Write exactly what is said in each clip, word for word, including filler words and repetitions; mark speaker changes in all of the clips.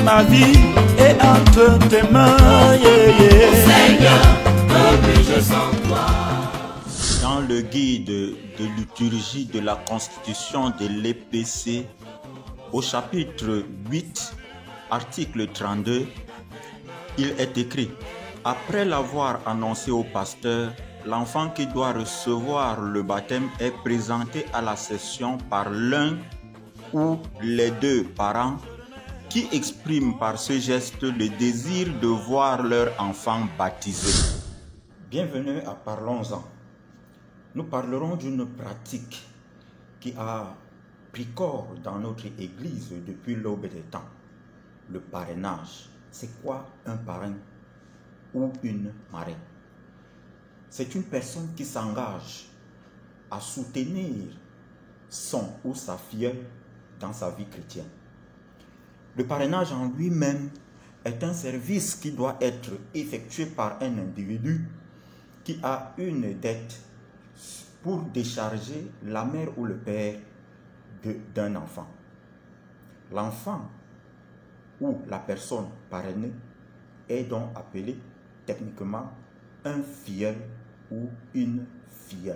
Speaker 1: ma vie est entre tes mains. Yeah, yeah.
Speaker 2: Seigneur, que puis-je sans toi?
Speaker 3: Dans le guide de liturgie de la constitution de l'E P C, au chapitre huit, article trente-deux, il est écrit: après l'avoir annoncé au pasteur, l'enfant qui doit recevoir le baptême est présenté à la session par l'un ou les deux parents qui expriment par ce geste le désir de voir leur enfant baptisé. Bienvenue à Parlons-en. Nous parlerons d'une pratique qui a pris corps dans notre Église depuis l'aube des temps, le parrainage. C'est quoi un parrain ou une marraine? C'est une personne qui s'engage à soutenir son ou sa filleule dans sa vie chrétienne. Le parrainage en lui-même est un service qui doit être effectué par un individu qui a une dette pour décharger la mère ou le père d'un enfant. L'enfant ou la personne parrainée est donc appelé techniquement un filleul ou une filleule.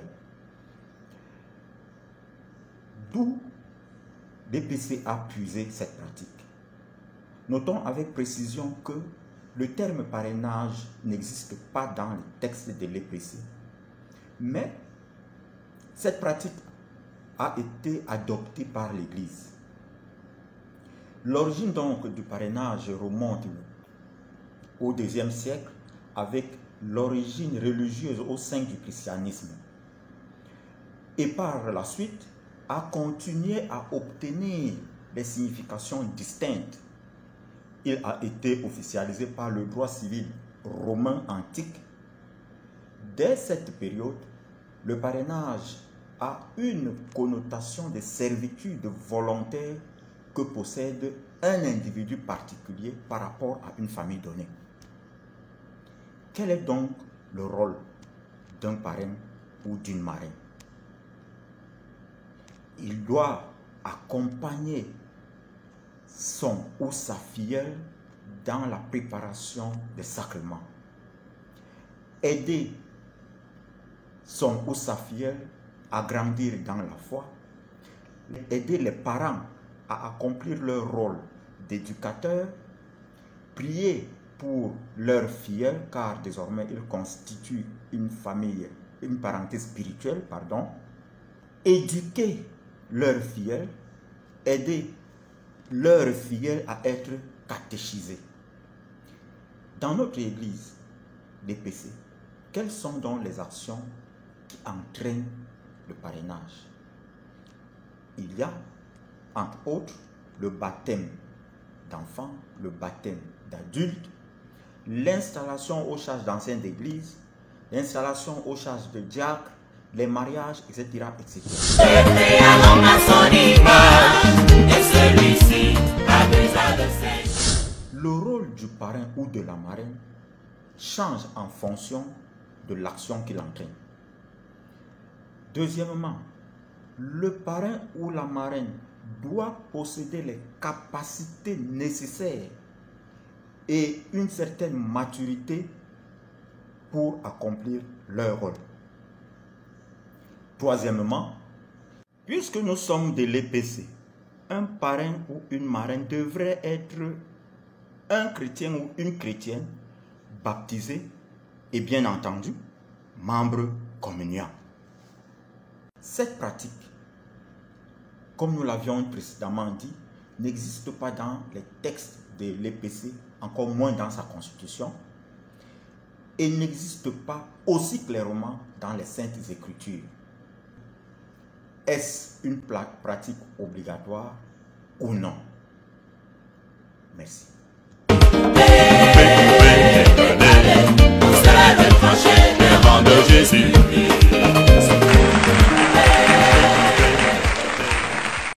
Speaker 3: D'où l'E P C a puisé cette pratique. Notons avec précision que le terme parrainage n'existe pas dans les textes de l'E P C. Mais cette pratique a été adoptée par l'Église. L'origine donc du parrainage remonte au deuxième siècle avec l'origine religieuse au sein du christianisme. Et par la suite, a continué à obtenir des significations distinctes. Il a été officialisé par le droit civil romain antique. Dès cette période, le parrainage a une connotation de servitude volontaire que possède un individu particulier par rapport à une famille donnée. Quel est donc le rôle d'un parrain ou d'une marraine? Il doit accompagner son ou sa filleule dans la préparation des sacrements, aider son ou sa filleule à grandir dans la foi, aider les parents à accomplir leur rôle d'éducateur, prier pour leur filleule, car désormais ils constituent une famille, une parenté spirituelle, pardon, éduquer leur filleule, aider leur filleule à être catéchisée. Dans notre Église, l'E P C, quelles sont donc les actions qui entraînent le parrainage? Il y a, entre autres, le baptême d'enfants, le baptême d'adultes, l'installation aux charges d'anciens d'église, l'installation aux charges de diacres, les mariages, et cetera et cetera. Le rôle du parrain ou de la marraine change en fonction de l'action qu'il entraîne. Deuxièmement, le parrain ou la marraine doit posséder les capacités nécessaires et une certaine maturité pour accomplir leur rôle. Troisièmement, puisque nous sommes de l'E P C, un parrain ou une marraine devrait être un chrétien ou une chrétienne baptisé et bien entendu membre communiant. Cette pratique, comme nous l'avions précédemment dit, n'existe pas dans les textes de l'E P C, encore moins dans sa constitution, et n'existe pas aussi clairement dans les Saintes Écritures. Est-ce une pratique obligatoire ou non? Merci.